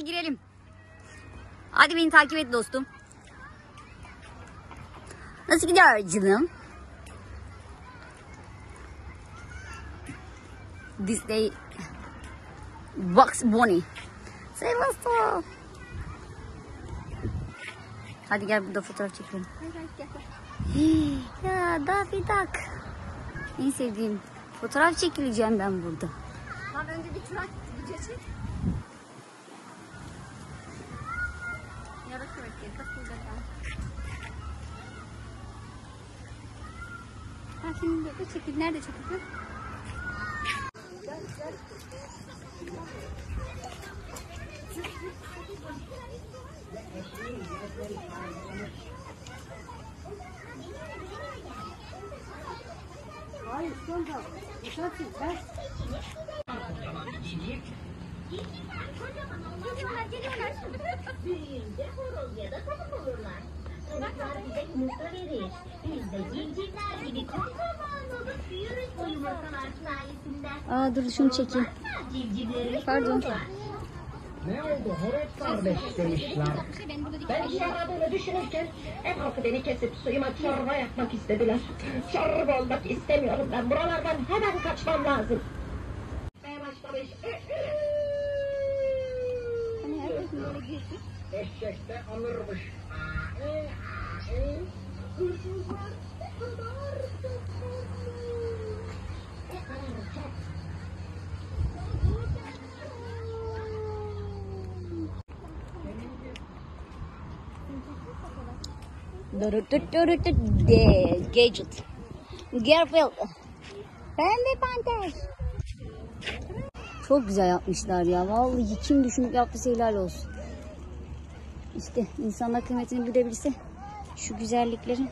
hadi girelim. Hadi beni takip et dostum. Nasıl gidiyor canım? This day Bugs Bunny. Say what's up. Hadi gel burada fotoğraf çekelim. Ya Daffy Duck. En sevdiğim. Fotoğraf çekileceğim ben burada. Lan önce bir trak video çek. Yarısı bekliyor. Kapıyı da kal. Ha şimdi de çekil. Nerede çekildin? Hayır, sonra. Uçarsın, ben. Çocuklar geliyorlar. Büyüyünce horoz ya da tavuk olurlar. Çocuklar bize yumurta verir. Biz de civcivler gibi kocaman olup büyürüz bu yumurtalar sayesinde. Aa dur şunu çekeyim. Civcivleri Pardon. Ne oldu? Horoz kardeş demişler. Ben işe yaradığını düşünürken en halkı beni kesip suyuma çorba yapmak istediler. Çorba olmak istemiyorum ben. Buralardan hemen kaçmam lazım. Başlamış. Hani herkes böyle girsin. Eşek de alırmış. Hırsızlar ne kadar çok Gadget. Garfield. Pembe panter. Çok güzel yapmışlar ya. Vallahi kim düşünüp yaptıysa helal olsun. İşte insanlar kıymetini bilebilse şu güzelliklerin.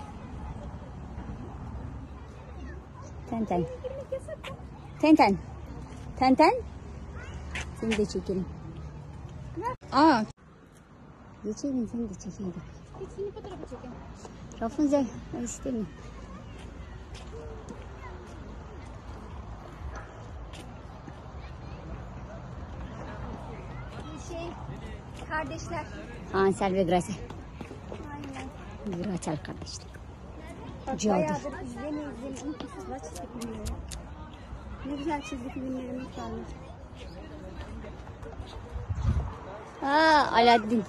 Tenten. Tenten. Tenten. Seni de çekelim. Aa. Geçelim seni de çekelim. Hepsini fotoğrafı çekin. Rapunzel. Ben istemiyorum. Kardeşler. Hansel ve Gretel. Aynen. Gretel kardeşlik. Bak Cadı. bayağıdır izleme unutmuşlar çizgi filmleri. Ne güzel çizgi filmlerimiz varmış. Aa Aladdin.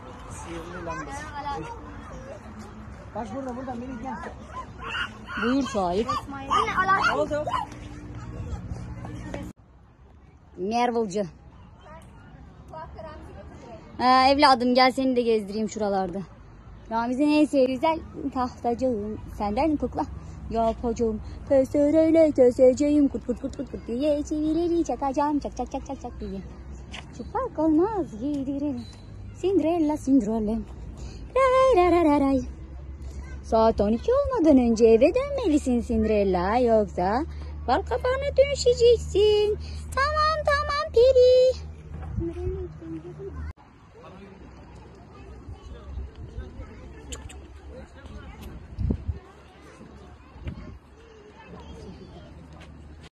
Bak burada beni gel. Buyur sahip. Anne Aladdin. Oldu. Mervel'cı. Ha, evladım gel seni de gezdireyim şuralarda. Ramiz'in en sevdiği güzel tahtacığım. Senden kukla yapacağım. Testereyle keseceğim. Kut kut kut kut kut diye çivileri çakacağım. Çak çak çak çak çak diye. Çıplak olmaz giydirelim. Cinderella Cinderella. Ray ray ray ray. Saat 12 olmadan önce eve dönmelisin Cinderella. Yoksa bal kabağına dönüşeceksin.